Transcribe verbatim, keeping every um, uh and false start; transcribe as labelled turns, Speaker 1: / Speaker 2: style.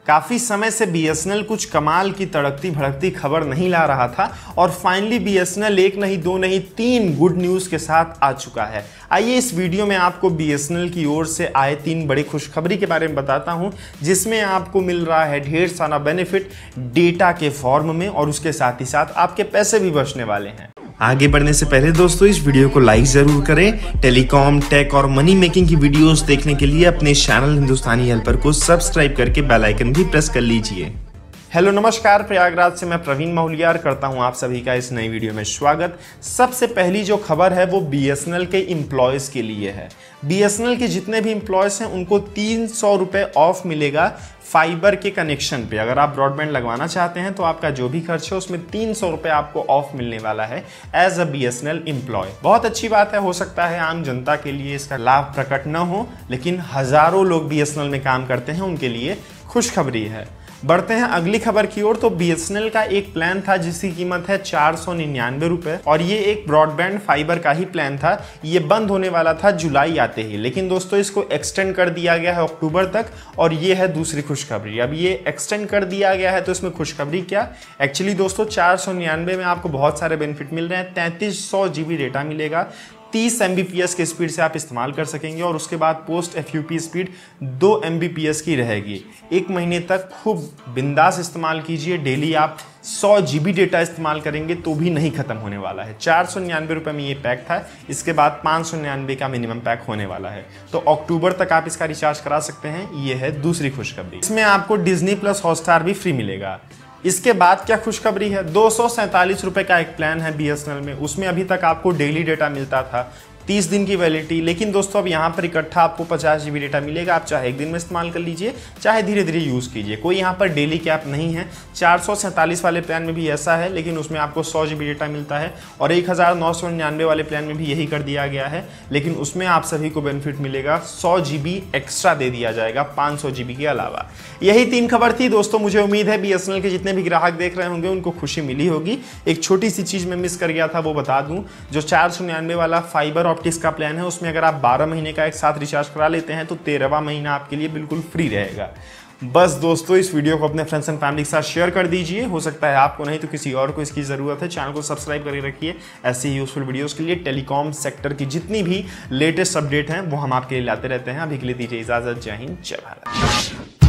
Speaker 1: काफ़ी समय से बीएसएनएल कुछ कमाल की तड़कती भड़कती खबर नहीं ला रहा था और फाइनली बीएसएनएल एक नहीं दो नहीं तीन गुड न्यूज़ के साथ आ चुका है। आइए इस वीडियो में आपको बीएसएनएल की ओर से आए तीन बड़ी खुशखबरी के बारे में बताता हूं, जिसमें आपको मिल रहा है ढेर सारा बेनिफिट डेटा के फॉर्म में और उसके साथ ही साथ आपके पैसे भी बचने वाले हैं। आगे बढ़ने से पहले दोस्तों इस वीडियो को लाइक जरूर करें। टेलीकॉम, टेक और मनी मेकिंग की वीडियोस देखने के लिए अपने चैनल हिंदुस्तानी हेल्पर को सब्सक्राइब करके बेल आइकन भी प्रेस कर लीजिए। हेलो नमस्कार, प्रयागराज से मैं प्रवीण माहुलियार करता हूं आप सभी का इस नई वीडियो में स्वागत। सबसे पहली जो खबर है वो बीएसएनएल के एम्प्लॉयज के लिए है। बीएसएनएल के जितने भी एम्प्लॉयज हैं उनको तीन सौ रुपये ऑफ मिलेगा फाइबर के कनेक्शन पे। अगर आप ब्रॉडबैंड लगवाना चाहते हैं तो आपका जो भी खर्च है उसमें तीन सौ रुपये आपको ऑफ मिलने वाला है एज अ बीएसएनएल एम्प्लॉय। बहुत अच्छी बात है। हो सकता है आम जनता के लिए इसका लाभ प्रकट न हो, लेकिन हजारों लोग बीएसएनएल में काम करते हैं, उनके लिए खुशखबरी है। बढ़ते हैं अगली खबर की ओर। तो बीएसएनएल का एक प्लान था जिसकी कीमत है चार सौ निन्यानवे रुपए और ये एक ब्रॉडबैंड फाइबर का ही प्लान था। ये बंद होने वाला था जुलाई आते ही, लेकिन दोस्तों इसको एक्सटेंड कर दिया गया है अक्टूबर तक और ये है दूसरी खुशखबरी। अब ये एक्सटेंड कर दिया गया है तो इसमें खुशखबरी क्या? एक्चुअली दोस्तों चार सौ निन्यानवे में आपको बहुत सारे बेनिफिट मिल रहे हैं। तैंतीस सौ जीबी डेटा मिलेगा, तीस एम बी पी एस के स्पीड से आप इस्तेमाल कर सकेंगे और उसके बाद post F U P speed दो एम बी पी एस की रहेगी। एक महीने तक खूब बिंदास इस्तेमाल कीजिए। डेली आप सौ जी बी डेटा इस्तेमाल करेंगे तो भी नहीं खत्म होने वाला है। चार सौ निन्यानवे रुपये में ये पैक था, इसके बाद पाँच सौ निन्यानवे का मिनिमम पैक होने वाला है। तो अक्टूबर तक आप इसका रिचार्ज करा सकते हैं। ये है दूसरी खुशखबरी। इसमें आपको डिज्नी प्लस हॉटस्टार भी फ्री मिलेगा। इसके बाद क्या खुशखबरी है? दो सौ सैंतालीस रुपये का एक प्लान है बीएसएनएल में। उसमें अभी तक आपको डेली डेटा मिलता था, तीस दिन की वैलिडिटी, लेकिन दोस्तों अब यहाँ पर इकट्ठा आपको पचास जीबी डेटा मिलेगा। आप चाहे एक दिन में इस्तेमाल कर लीजिए, चाहे धीरे धीरे यूज़ कीजिए। कोई यहाँ पर डेली कैप नहीं है। चार सौ सैंतालीस वाले प्लान में भी ऐसा है, लेकिन उसमें आपको सौ जीबी डेटा मिलता है और एक हज़ार नौ सौ निन्यानवे वाले प्लान में भी यही कर दिया गया है, लेकिन उसमें आप सभी को बेनिफिट मिलेगा। सौ जीबी एक्स्ट्रा दे दिया जाएगा पाँच सौ जीबी के अलावा। यही तीन खबर थी दोस्तों। मुझे उम्मीद है बीएसएनएल के जितने भी ग्राहक देख रहे होंगे उनको खुशी मिली होगी। एक छोटी सी चीज़ मैं मिस कर गया था, वो बता दूँ। जो चार सौ निन्यानवे वाला फाइबर ऑप्टिक्स का प्लान है उसमें अगर आप बारह महीने का एक साथ रिचार्ज करा लेते हैं तो तेरहवां महीना आपके लिए बिल्कुल फ्री रहेगा। बस दोस्तों इस वीडियो को अपने फ्रेंड्स एंड फैमिली के साथ शेयर कर दीजिए। हो सकता है आपको नहीं तो किसी और को इसकी ज़रूरत है। चैनल को सब्सक्राइब करके रखिए ऐसे ही यूजफुल वीडियोस के लिए। टेलीकॉम सेक्टर की जितनी भी लेटेस्ट अपडेट हैं वो हम आपके लिए लाते रहते हैं। अभी के लिए दीजिए इजाज़त। जय हिंद, जय भारत।